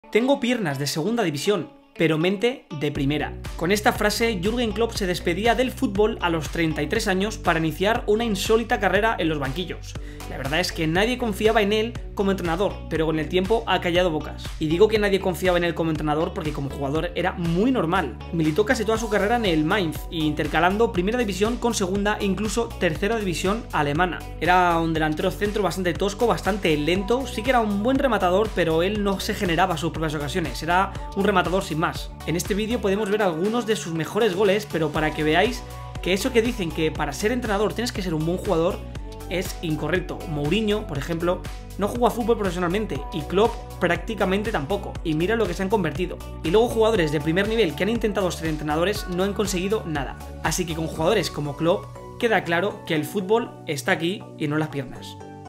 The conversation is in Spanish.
Tengo piernas de segunda división, pero mente de primera. Con esta frase, Jürgen Klopp se despedía del fútbol a los 33 años para iniciar una insólita carrera en los banquillos. La verdad es que nadie confiaba en él como entrenador, pero con el tiempo ha callado bocas. Y digo que nadie confiaba en él como entrenador porque como jugador era muy normal. Militó casi toda su carrera en el Mainz, intercalando primera división con segunda e incluso tercera división alemana. Era un delantero centro bastante tosco, bastante lento, sí que era un buen rematador, pero él no se generaba sus propias ocasiones, era un rematador sin más. En este vídeo podemos ver algunos de sus mejores goles, pero para que veáis que eso que dicen que para ser entrenador tienes que ser un buen jugador es incorrecto. Mourinho, por ejemplo, no jugó a fútbol profesionalmente y Klopp prácticamente tampoco, y mira lo que se han convertido. Y luego jugadores de primer nivel que han intentado ser entrenadores no han conseguido nada. Así que con jugadores como Klopp queda claro que el fútbol está aquí y no en las piernas.